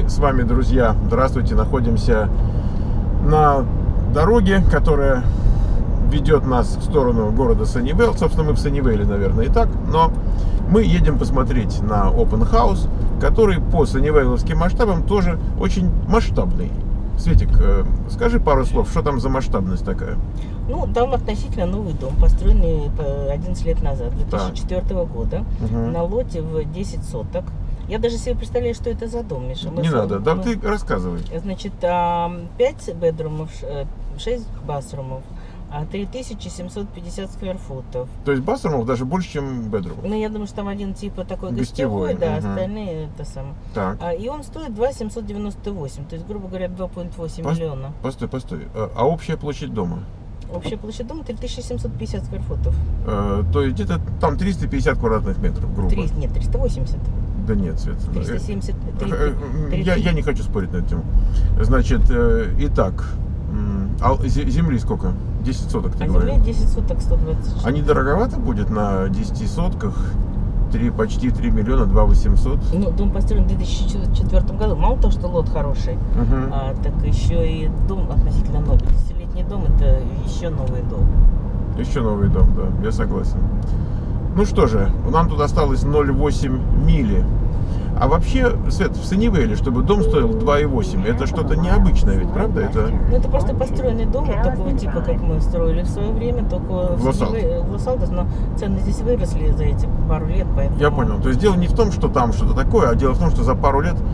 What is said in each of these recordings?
Мы с вами, друзья, здравствуйте, находимся на дороге, которая ведет нас в сторону города Саннивейл. Собственно, мы в Саннивейле, наверное, и так, но мы едем посмотреть на Open House, который по саннивейловским масштабам тоже очень масштабный. Светик, скажи пару слов, что там за масштабность такая? Ну, там относительно новый дом, построенный 11 лет назад, 2004 года, на лоте в 10 соток. Я даже себе представляю, что это за дом, Миша. Не надо, да, ты рассказывай. Значит, 5 бедрумов, 6 басрумов, 3750 скверфутов. То есть басрумов даже больше, чем бедрумов? Ну, я думаю, что там один типа такой гостевой, да, остальные это сам. Так. И он стоит 2798, то есть, грубо говоря, 2,8 миллиона. Постой. А общая площадь дома? Общая площадь дома 3750 скверфутов. То есть где-то там 350 квадратных метров, грубо. Нет, 380. Да нет, Свет. 370. Я не хочу спорить на эту тему. Значит, итак, земли сколько? 10 соток, ты говоришь? Земля 10 соток, 126. А не дороговато будет на 10 сотках? Почти 3 миллиона, 2 800. Ну, дом построен в 2004 году. Мало того, что лот хороший, так еще и дом относительно новый. 10-летний дом – это еще новый дом. Еще новый дом, да, я согласен. Ну что же, нам тут осталось 0,8 мили. А вообще, Свет, в Саннивейле, чтобы дом стоил 2,8, это что-то необычное ведь, правда? Ну, это просто построенный дом вот такого типа, как мы строили в свое время, только в Лос-Алдос, но цены здесь выросли за эти пару лет, поэтому... Я понял. То есть дело не в том, что там что-то такое, а дело в том, что за пару лет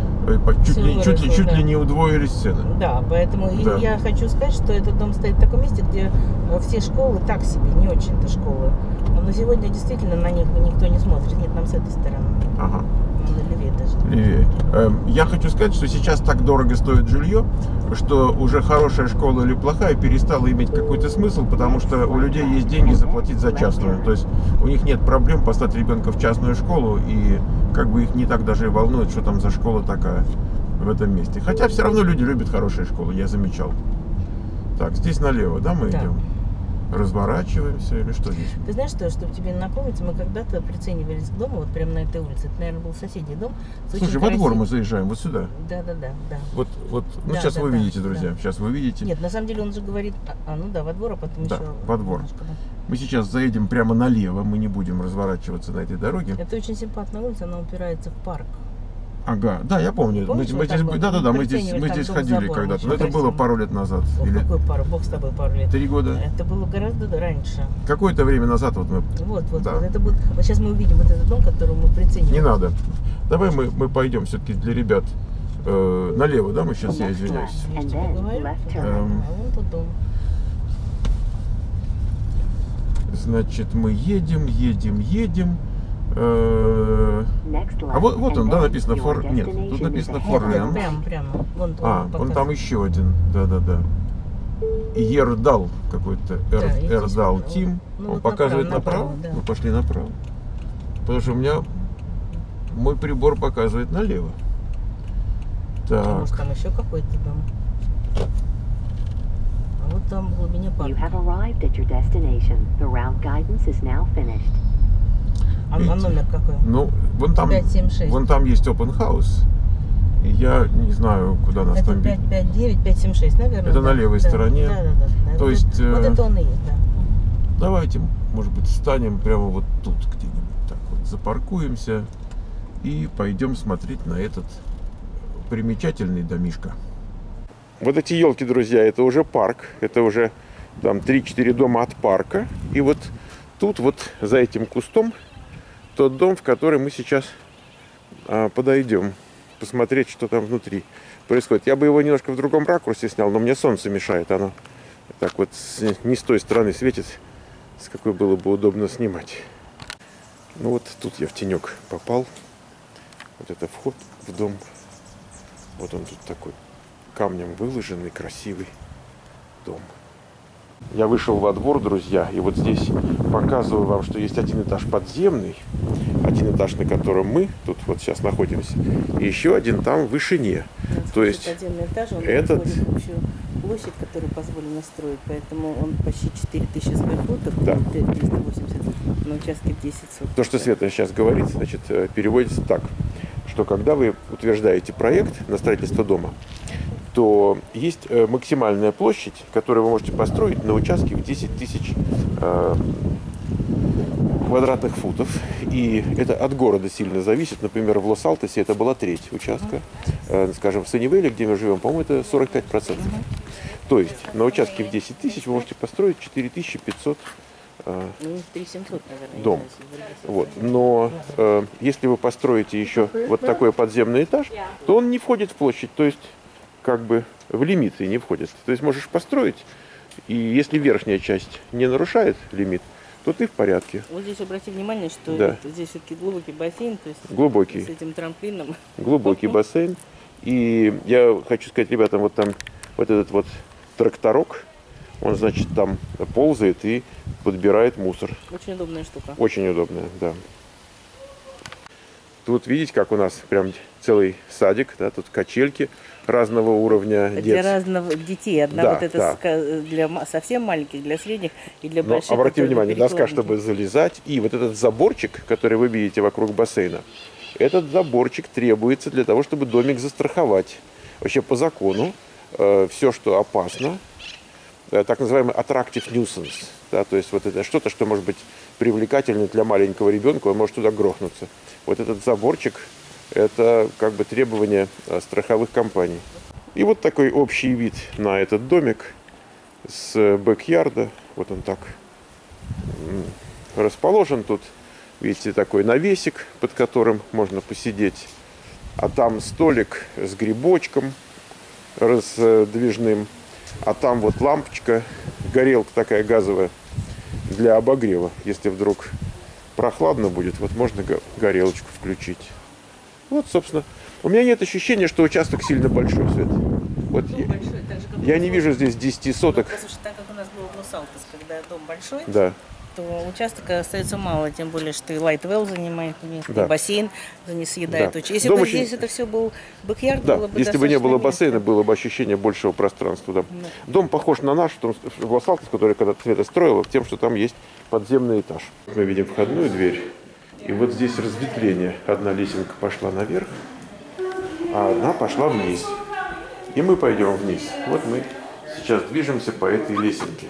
чуть ли не удвоились цены. Да, поэтому я хочу сказать, что этот дом стоит в таком месте, где все школы так себе, не очень-то школы. Но сегодня действительно на них никто не смотрит, нет, нам с этой стороны. Ага. Левее даже. Левее. Я хочу сказать, что сейчас так дорого стоит жилье, что уже хорошая школа или плохая перестала иметь какой-то смысл, потому что у людей есть деньги заплатить за частную. То есть у них нет проблем послать ребенка в частную школу, и как бы их не так даже и волнует, что там за школа такая в этом месте. Хотя все равно люди любят хорошие школы, я замечал. Так, здесь налево, да, мы идем? Разворачиваемся или что здесь? Ты знаешь, что, чтобы тебе напомнить, мы когда-то приценивались к дому, вот прямо на этой улице. Это, наверное, был соседний дом. Слушай, во двор мы заезжаем, вот сюда. Да. Вот, ну да, сейчас вы видите, друзья, сейчас вы видите. Нет, на самом деле он же говорит, во двор, а потом еще... во двор. Мы сейчас заедем прямо налево, мы не будем разворачиваться на этой дороге. Это очень симпатная улица, она упирается в парк. Ага, да, я помню. Мы здесь, мы здесь ходили когда-то, но это было пару лет назад. Какой пару? Бог с тобой, пару лет. 3 года. Это было гораздо раньше. Какое-то время назад вот мы. Вот. Это будет. Вот сейчас мы увидим вот этот дом, который мы прицениваем. Не надо. Давай мы пойдем все-таки для ребят налево, да? Мы сейчас, я извиняюсь. Вон тот дом. Значит, мы едем. А вот он, да, написано Нет, тут написано Форлен. Прямо. Вон там еще один. Да. Ердал какой-то. Ердал Тим. Он показывает направо. Да. Мы пошли направо. Потому что у меня мой прибор показывает налево. Так. Может, там еще какой-то дом. А вот там в глубине парка. А номер какой? Ну, вон там 576. Вон там есть Open House. И я не знаю, куда нас там бить. 559, 576, наверное. Это на левой стороне. Да. То есть, вот это он и есть, да. Давайте, может быть, встанем прямо вот тут где-нибудь. Так вот, запаркуемся и пойдем смотреть на этот примечательный домишко. Вот эти елки, друзья, это уже парк. Это уже там 3-4 дома от парка. И вот тут вот за этим кустом тот дом, в который мы сейчас подойдем, посмотреть, что там внутри происходит. Я бы его немножко в другом ракурсе снял, но мне солнце мешает. Оно так вот не с той стороны светит, с какой было бы удобно снимать. Ну вот тут я в тенек попал. Вот это вход в дом. Вот он тут такой камнем выложенный, красивый дом. Я вышел во двор, друзья, и вот здесь показываю вам, что есть один этаж подземный, один этаж, на котором мы тут вот сейчас находимся, и еще один там в вышине. То есть подземный этаж, он этот... входит в общую площадь, которую позволено строить, поэтому он почти 4000 скверфутов, да. 380 на участке в 10 соток. То, что Света сейчас говорит, значит, переводится так, что когда вы утверждаете проект на строительство дома, то есть максимальная площадь, которую вы можете построить на участке в 10 тысяч квадратных футов. И это от города сильно зависит. Например, в Лос-Алтосе это была треть участка. Скажем, в Саннивейле, где мы живем, по-моему, это 45%. То есть на участке в 10 тысяч вы можете построить 4500 дом. Вот. Но если вы построите еще вот такой подземный этаж, то он не входит в площадь, то есть как бы в лимиты не входит. То есть можешь построить, и если верхняя часть не нарушает лимит, то ты в порядке. Вот здесь обрати внимание, что да. Здесь все-таки глубокий бассейн, то есть глубокий. С этим трамплином. Глубокий бассейн. И я хочу сказать ребятам, вот там вот этот вот тракторок, он, значит, там ползает и подбирает мусор. Очень удобная штука. Очень удобная, да. Тут видите, как у нас прям целый садик, да, тут качельки разного уровня. Для разных детей. Одна да, вот это для совсем маленьких, для средних и для больших. Обратите внимание, доска, чтобы залезать. И вот этот заборчик, который вы видите вокруг бассейна, этот заборчик требуется для того, чтобы домик застраховать. Вообще по закону все, что опасно, так называемый attractive nuisance, да, то есть вот это что-то, что может быть привлекательно для маленького ребенка, он может туда грохнуться. Вот этот заборчик – это как бы требование страховых компаний. И вот такой общий вид на этот домик с бэк-ярда. Вот он так расположен тут. Видите, такой навесик, под которым можно посидеть. А там столик с грибочком раздвижным. А там вот лампочка, горелка такая газовая для обогрева. Если вдруг прохладно будет, вот можно горелочку включить. Вот, собственно. У меня нет ощущения, что участок сильно большой, Свет. Вот большой, я не вижу здесь 10 соток. Потому что так как у нас было в Лос-Алтос, когда дом большой, да. то участка остается мало, тем более, что и Лайтвелл занимает место, да. и бассейн съедает. Да. Если бы здесь это все был бэк-ярд, да. было бы если бы не было бассейна, места. было бы ощущение большего пространства. Да. Да. Дом похож на наш, в Лос-Алтос, который когда-то Света строила, тем, что там есть подземный этаж. Мы видим входную дверь, и вот здесь разветвление. Одна лесенка пошла наверх, а одна пошла вниз. И мы пойдем вниз. Вот мы сейчас движемся по этой лесенке.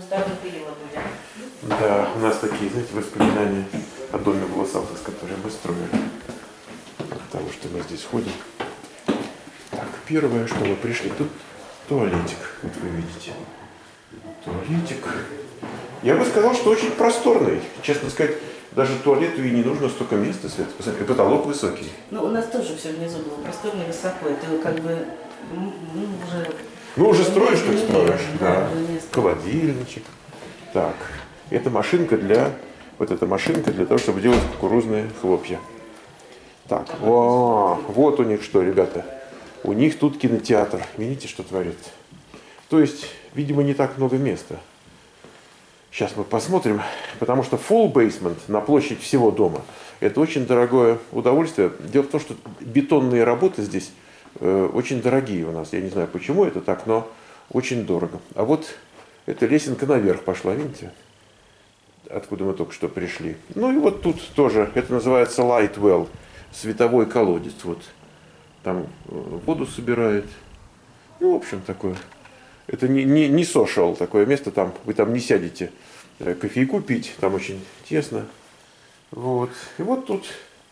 Да, у нас такие, знаете, воспоминания о доме в Лос-Алтос, который мы строили. Потому что мы здесь ходим. Так, первое, что мы пришли, тут туалетик, вот вы видите. Туалетик. Я бы сказал, что очень просторный. Честно сказать, даже туалету и не нужно столько места, Свет. Посмотрите, потолок высокий. Ну, у нас тоже все внизу было просторно и высоко. Это как бы уже... Ну, уже строишь, как строишь. Да. Холодильничек. Так. Это машинка для... Вот эта машинка для того, чтобы делать кукурузные хлопья. Так. О, вот у них что, ребята. У них тут кинотеатр. Видите, что творит? То есть, видимо, не так много места. Сейчас мы посмотрим. Потому что full basement на площадь всего дома – это очень дорогое удовольствие. Дело в том, что бетонные работы здесь очень дорогие у нас. Я не знаю, почему это так, но очень дорого. А вот эта лесенка наверх пошла, видите? Откуда мы только что пришли. Ну и вот тут тоже, это называется light well, световой колодец. Вот там воду собирает. Ну, в общем, такое. Это не social такое место, там вы там не сядете кофейку пить, там очень тесно. Вот. И вот тут,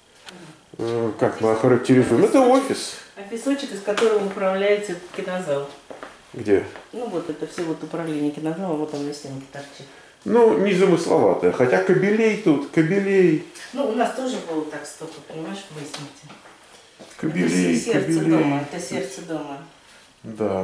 как мы охарактеризуем, это офис. А песочек, из которого управляется кинозал. Где? Ну вот это все вот управление кинозала, вот он на стенке торчит. Ну, незамысловатое. Хотя кабелей тут, кабелей. Ну, у нас тоже было так столько, понимаешь, в бассейне. Кабелей, это сердце кабелей. дома, это сердце дома. Да.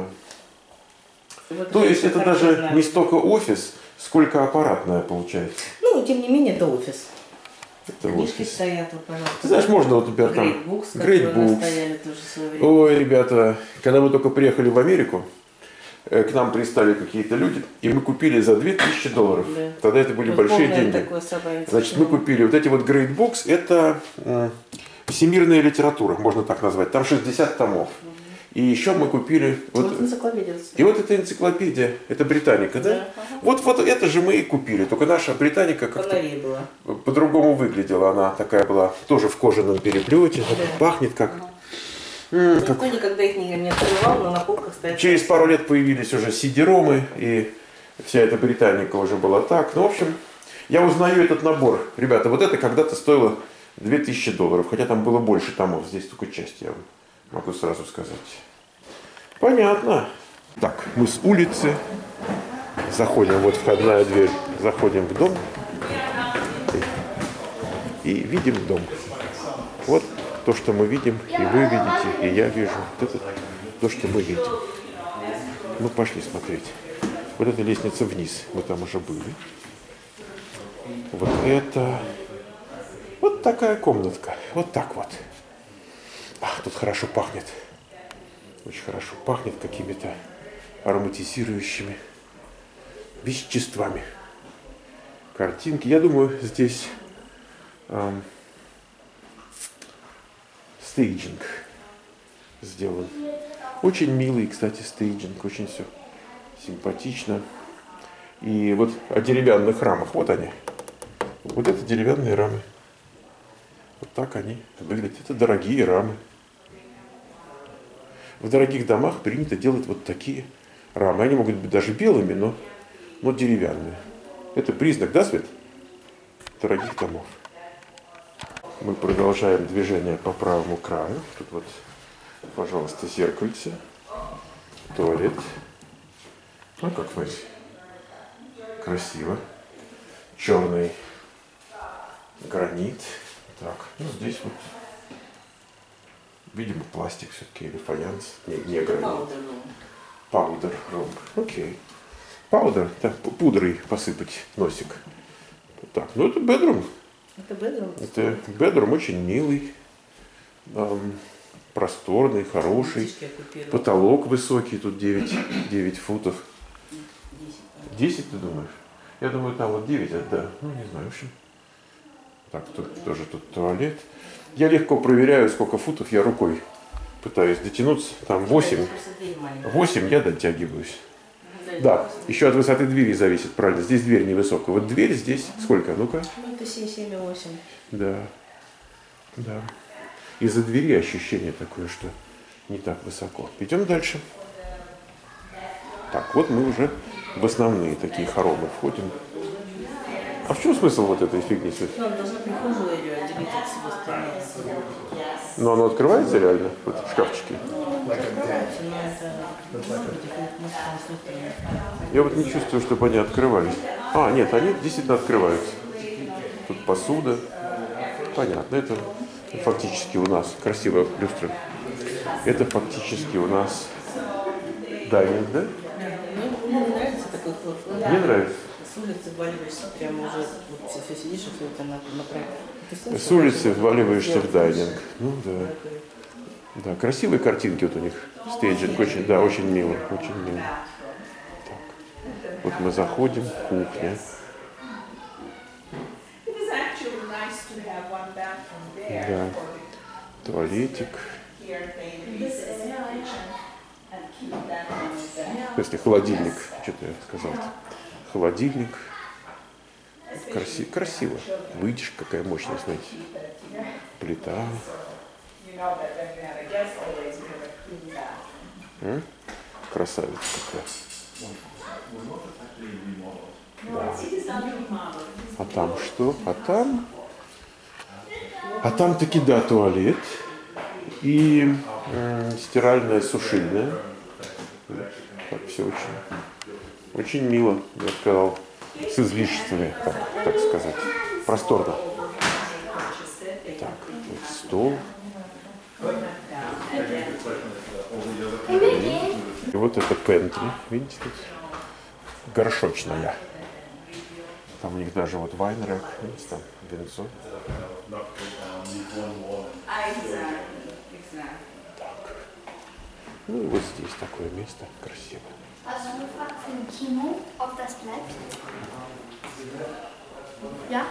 Вот То есть это даже характерно. не столько офис, сколько аппаратная получается. Ну, тем не менее, это офис. Это Книжки офис. стоят, вот, пожалуйста. Ты знаешь, можно вот, например, там... Great Books, Great которые Books. стояли тоже в свое время. Ой, ребята, когда мы только приехали в Америку, к нам пристали какие-то люди, и мы купили за $2000. Да. Тогда это были Вот большие полное деньги. такое собрание. Значит, мы купили вот эти вот Great Books, это всемирная литература, можно так назвать. Там 60 томов. И еще мы купили... Вот энциклопедия. И вот эта энциклопедия, это Британика, да? Да. Вот это же мы и купили. Только наша Британика как-то была. по-другому выглядела. Она такая была тоже в кожаном переплете. Да. Пахнет как... Никто никогда их не открывал, но на полках стоят. Через пару лет появились уже CD-ромы, и вся эта Британика уже была так. Ну, в общем, я узнаю этот набор. Ребята, вот это когда-то стоило $2000, хотя там было больше томов. Здесь только часть, я вам могу сразу сказать. Понятно. Так, мы с улицы заходим, вот входная дверь, заходим в дом и видим дом. Вот то, что мы видим, и вы видите, и я вижу. Вот это то, что мы видим. Ну, пошли смотреть. Вот эта лестница вниз, мы там уже были. Вот это... Вот такая комнатка. Вот так вот. Ах, тут хорошо пахнет. Очень хорошо пахнет какими-то ароматизирующими веществами. Картинки. Я думаю, здесь стейджинг сделан. Очень милый, кстати, стейджинг. Очень все симпатично. И вот о деревянных рамах. Вот они. Вот это деревянные рамы. Вот так они выглядят. Это дорогие рамы. В дорогих домах принято делать вот такие рамы. Они могут быть даже белыми, но деревянные. Это признак, да, Свет? Дорогих домов. Мы продолжаем движение по правому краю. Тут вот, пожалуйста, зеркальце. Туалет. Ну, как смотрите. Красиво. Черный гранит. Так, ну здесь вот, видимо, пластик все-таки или фаянс, не гранит. Паудер. Окей. Паудер, так, пудрой посыпать носик. Так, ну это bedroom. Это bedroom очень милый, просторный, хороший. Потолок высокий, тут 9 футов. 10, ты думаешь? Я думаю, там вот 9, да. Ну, не знаю, в общем. Так, тут тоже тут туалет. Я легко проверяю, сколько футов я рукой пытаюсь дотянуться. Там 8. 8 я дотягиваюсь. Да, еще от высоты двери зависит, правильно. Здесь дверь невысокая. Вот дверь здесь сколько? Ну-ка. Ну, это 7,8. Да. Да. Из-за двери ощущение такое, что не так высоко. Идем дальше. Так, вот мы уже в основные такие хоромы входим. А в чем смысл вот этой фигни? Ну, он должен прихожую отделить от всего остального. Но оно открывается реально? Вот шкафчики? Открывается, но это может быть, я вот не чувствую, чтобы они открывались. А, нет, они действительно открываются. Тут посуда. Понятно, это фактически у нас красивая люстра. Это фактически у нас дайнинг, да? Мне не нравится такой хлоп. Мне нравится. С улицы вваливаешься, прямо уже вот, все сидишь, и все это направо. С улицы вваливаешься в дайнинг. Ну да. Да, красивые картинки вот у них. Стейджинг очень, да, очень мило. Очень мило. Так. Вот мы заходим, кухня. Да. Туалетик. В смысле, холодильник. Что-то я сказал-то. Холодильник. Красиво. Вытяжка какая мощная, смотрите. Плита. Красавица какая. Да. А там что? А там таки, да, туалет. И стиральная, сушильная. Так, все очень мило, я сказал. С излишествами, так сказать. Просторно. Так, вот стол. И вот это пентри, видите, тут горшочная. Там у них даже вот вайнрек, видите, там винцо. Так. Ну и вот здесь такое место красивое. Also eine Frage für ein Kino, ob das bleibt? Ja?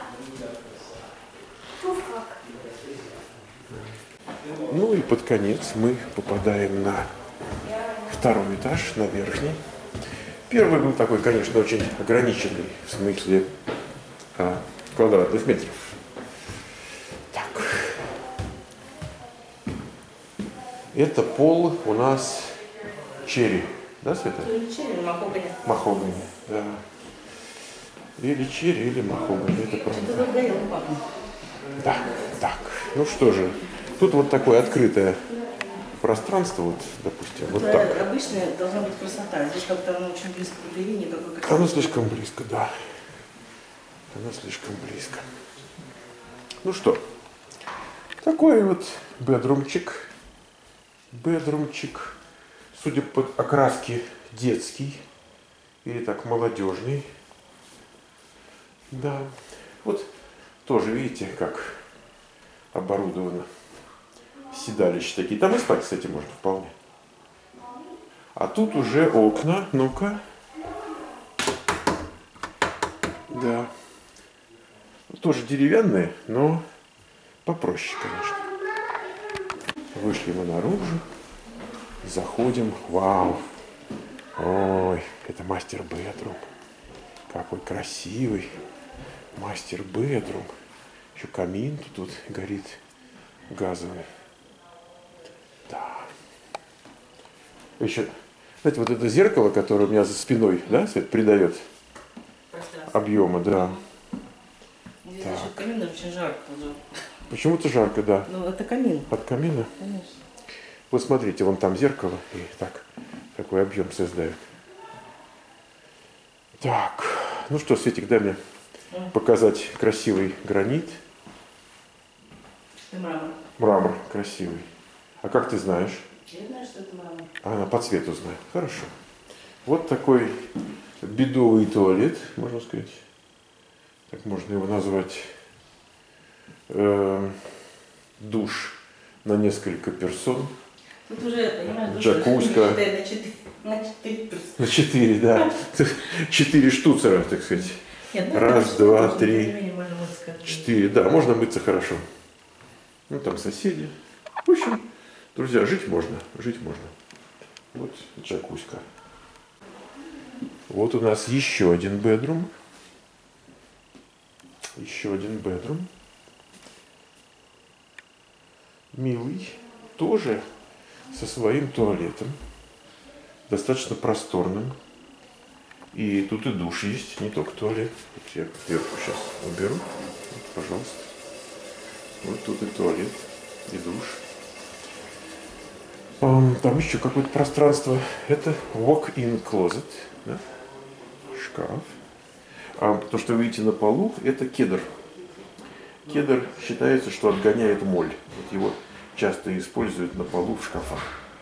Ну и под конец мы попадаем на второй этаж, на верхний. Первый был такой, конечно, очень ограниченный в смысле квадратных метров. Так. Это пол у нас черри. Да, Света? Или черри, или махогани. Махогани, да. Или черри, или махогани, это правда. Это горело, папа. Да, так. Ну что же, тут вот такое открытое пространство, вот, допустим, вот так. Обычная должна быть красота. Здесь как-то оно очень близко к двери, никакой красоты. Оно слишком близко, да. Оно слишком близко. Ну что, такой вот бедрумчик. Бедрумчик. Судя по окраске, детский. Или так, молодежный. Да. Вот тоже, видите, как оборудовано. Седалища такие. Там и спать, кстати, можно вполне. А тут уже окна. Ну-ка. Да. Тоже деревянные, но попроще, конечно. Вышли мы наружу. Заходим. Вау. Ой, это мастер бедрум. Какой красивый мастер бедрум. Еще камин тут горит газовый. Да. Еще, знаете, вот это зеркало, которое у меня за спиной, да, Свет, придает объема, да. Здесь насчет камина очень жарко уже. Почему-то жарко, да. Ну, это камин. От камина. Конечно. Вот смотрите, вон там зеркало, и так, такой объем создает. Так, ну что, Светик, дай мне показать красивый гранит. Это мрамор. Мрамор красивый. А как ты знаешь? Я знаю, что это мрамор. Она по цвету знает. Хорошо. Вот такой бедовый туалет, можно сказать. Так можно его назвать. Душ на несколько персон. Тут уже, понимаешь, Джакузька. На 4 персоны. На 4, да. 4 штуцера, так сказать. Нет, ну, Раз, это два, можно, три, тем не менее, можно мыться как-то. 4. Да, можно мыться хорошо. Ну, там соседи. В общем, друзья, жить можно. Жить можно. Вот джакузька. Вот у нас еще один бедрум. Еще один бедрум. Милый. Тоже со своим туалетом. Достаточно просторным. И тут и душ есть, не только туалет. Вот я сверху сейчас уберу. Вот, пожалуйста. Вот тут и туалет, и душ. Там еще какое-то пространство. Это walk-in closet. Да? Шкаф. А то, что вы видите на полу, это кедр. Кедр считается, что отгоняет моль. Вот его часто используют на полу в шкафах.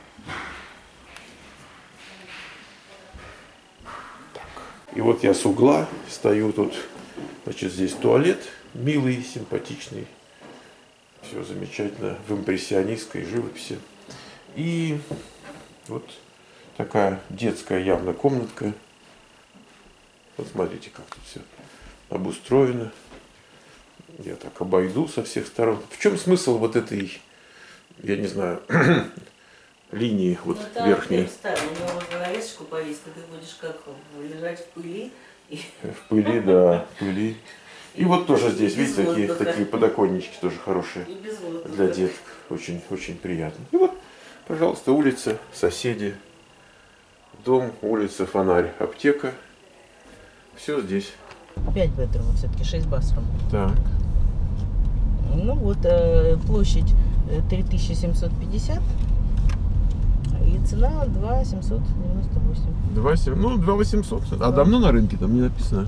Так. И вот я с угла стою тут. Значит, здесь туалет. Милый, симпатичный. Все замечательно в импрессионистской живописи. И вот такая детская явно комнатка. Вот смотрите, как тут все обустроено. Я так обойду со всех сторон. В чем смысл вот этой, я не знаю, линии вот верхней? Ставь, у него можно навесочку повесить, и ты будешь как лежать в пыли. В пыли, да, в пыли. И вот тоже здесь, видите, такие подоконнички тоже хорошие для деток. Очень, очень приятно. И вот, пожалуйста, улица, соседи, дом, улица, фонарь, аптека. Все здесь. 5 бедрумов, все-таки 6 басрум. Так. Ну вот, площадь 3750 и цена 2798. 2,700, ну 2,800. А давно на рынке, там не написано.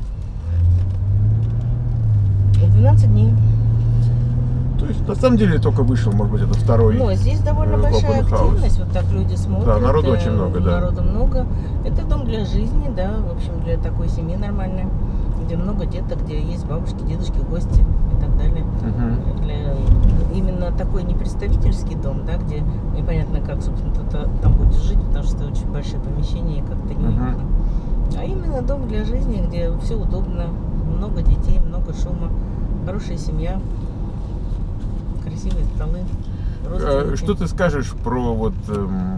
12 дней. То есть, на самом деле, только вышел, может быть, это второй. Но здесь довольно большая open house. активность, вот так люди смотрят. Да, народу очень много, да. Народу много. Это дом для жизни, да, в общем, для такой семьи нормальной, где много деток, где есть бабушки, дедушки, гости и так далее. Для именно такой не представительский дом, да, где непонятно, как, собственно, ты там будешь жить, потому что очень большие помещения и как-то неуютно. А именно дом для жизни, где все удобно, много детей, много шума, хорошая семья, красивые столы. Что ты скажешь про вот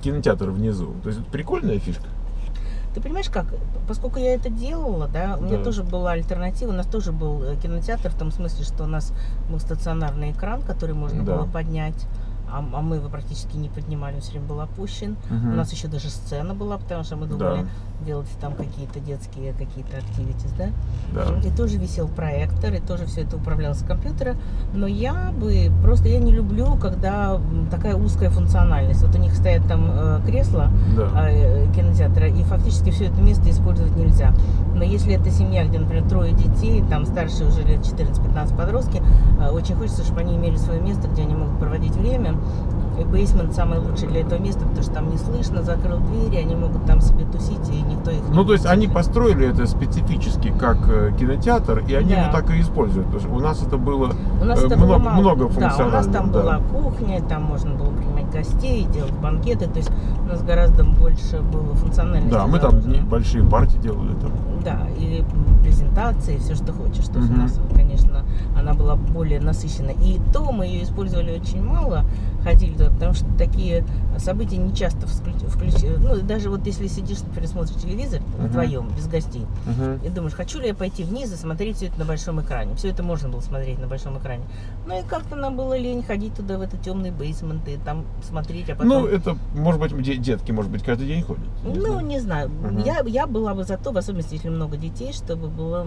кинотеатр внизу. То есть это прикольная фишка. Ты понимаешь как? Поскольку я это делала, да, у меня тоже была альтернатива. У нас тоже был кинотеатр в том смысле, что у нас был стационарный экран, который можно было поднять. А мы его практически не поднимали, он все время был опущен. У нас еще даже сцена была, потому что мы думали делать там какие-то детские какие-то активитис, да? И тоже висел проектор, и тоже все это управлялось с компьютера. Но я не люблю, когда такая узкая функциональность. Вот у них стоят там кресла кинотеатра, и фактически все это место использовать нельзя. Но если это семья, где, например, 3 детей, там старшие уже лет 14-15 подростки, очень хочется, чтобы они имели свое место, где они могут проводить время. И бейсмент самый лучший для этого места, потому что там не слышно, закрыл двери, они могут там себе тусить, и никто их не Ну, то есть они построили это специфически как кинотеатр, и они его так и используют. Потому что у нас это было много функционально. Да, у нас там была кухня, там можно было принимать гостей, делать банкеты, то есть у нас гораздо больше было функциональности. Да, мы там большие партии делали там. Да, и презентации, все, что хочешь. То есть у нас, конечно, она была более насыщена. И то мы ее использовали очень мало, ходили туда, потому что такие события не часто включают. Ну, даже вот если сидишь, например, смотришь телевизор вдвоем, без гостей, и думаешь, хочу ли я пойти вниз и смотреть все это на большом экране. Все это можно было смотреть на большом экране. Ну и как-то нам было лень ходить туда, в этот темный бейсмент, и там смотреть, а потом... Ну, это, может быть, детки, может быть, каждый день ходят. Не знаю. Я была бы за то, в особенности, если много детей, чтобы было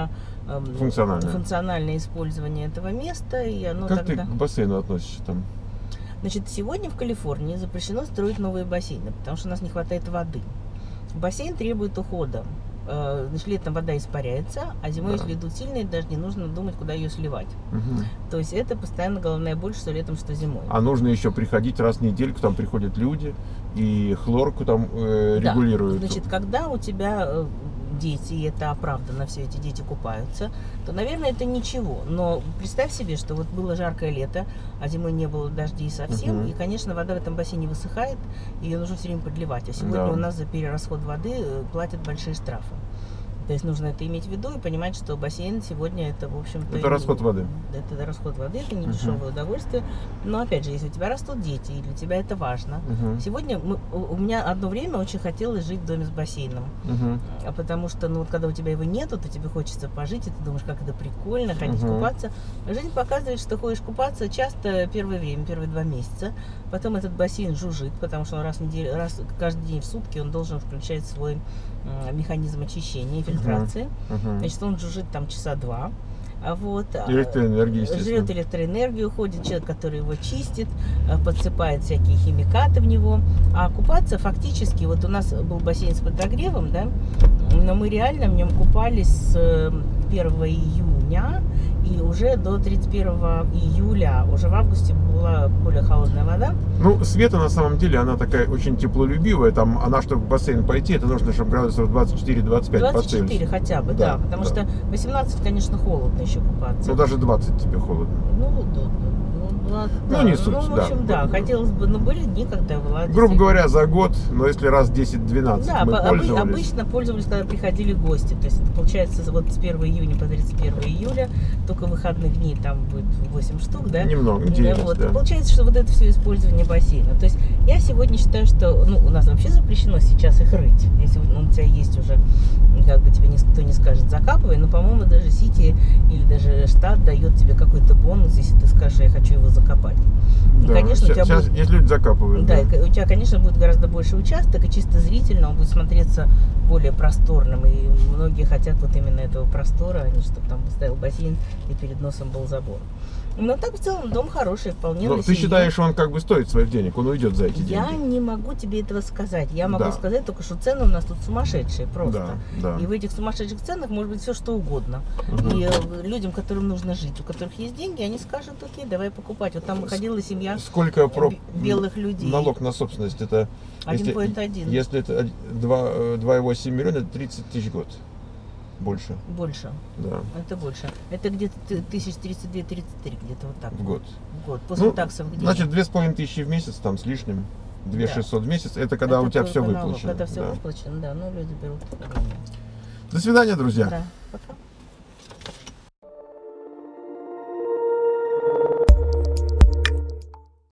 функциональное использование этого места. И оно как тогда... ты к бассейну относишься там? Значит, сегодня в Калифорнии запрещено строить новые бассейны, потому что у нас не хватает воды. Бассейн требует ухода. Значит, летом вода испаряется, а зимой, если идут сильные дожди, нужно думать, куда ее сливать. То есть это постоянно головная боль, что летом, что зимой. А нужно еще приходить раз в недельку, там приходят люди и хлорку там регулируют. Значит, когда у тебя дети, и это оправданно, все эти дети купаются, то, наверное, это ничего. Но представь себе, что вот было жаркое лето, а зимой не было дождей совсем, и, конечно, вода в этом бассейне высыхает, и ее нужно все время подливать. А сегодня у нас за перерасход воды платят большие штрафы. То есть нужно это иметь в виду и понимать, что бассейн сегодня это, в общем-то... Это расход воды. Это расход воды, это не дешевое удовольствие. Но, опять же, если у тебя растут дети, и для тебя это важно. Сегодня у меня одно время очень хотелось жить в доме с бассейном. Потому что, ну, вот когда у тебя его нету, то тебе хочется пожить, и ты думаешь, как это прикольно, ходить купаться. Жизнь показывает, что ходишь купаться часто первое время, первые 2 месяца. Потом этот бассейн жужжит, потому что он каждый день в сутки он должен включать свой механизм очищения и фильтрации. Значит, он жужжит там часа 2. Вот. Электроэнергия, естественно. Жрет электроэнергию, ходит человек, который его чистит, подсыпает всякие химикаты в него. А купаться фактически, вот у нас был бассейн с подогревом, да, но мы реально в нем купались с 1 июня и уже до 31 июля. Уже в августе была более холодная вода. Ну, Света на самом деле, она такая очень теплолюбивая. Там, она, чтобы в бассейн пойти, это нужно, чтобы градусов 24-25 по Цельсию. 24 хотя бы, да. Потому что 18, конечно, холодно еще купаться. Ну, даже 20 тебе холодно. Ну, не суть, в общем, да, хотелось бы, но были дни, когда была... Грубо говоря, за год, но если раз 10-12 мы пользовались. Обычно пользовались, когда приходили гости. То есть, это получается, вот с 1 июня по 31 июля, только выходных дней там будет 8 штук, да? Немного, 9, вот. да. Получается, что вот это все использование бассейна. То есть, я сегодня считаю, что, ну, у нас вообще запрещено сейчас их рыть. Если у тебя есть уже, как бы тебе никто не скажет, закапывай, но, по-моему, даже Сити или даже штат дает тебе какой-то бонус, если ты скажешь, я хочу его закопать. Да, конечно, сейчас есть люди закапывают. Да, у тебя, конечно, будет гораздо больше участок, и чисто зрительно он будет смотреться более просторным. И многие хотят вот именно этого простора, а не чтобы там стоял бассейн и перед носом был забор. Но так в целом дом хороший, вполне. Но ты считаешь, он как бы стоит своих денег, он уйдет за эти деньги? Я не могу тебе этого сказать. Я могу сказать только, что цены у нас тут сумасшедшие просто. Да. И в этих сумасшедших ценах может быть все что угодно. И людям, которым нужно жить, у которых есть деньги, они скажут, окей, давай покупать. Вот там ходила семья белых людей. Налог на собственность это 1,1. Если это 2,8 миллиона, это 30 тысяч в год. Больше. Больше. Да. Это больше. Это где-то 1032-33, где-то вот так. В год. В год. После таксов где? Значит, 2500 в месяц, там с лишним. 2600 в месяц. Это когда это у тебя все выплачено. Когда все выплачено, да. Ну, люди берут. До свидания, друзья. Да. Пока.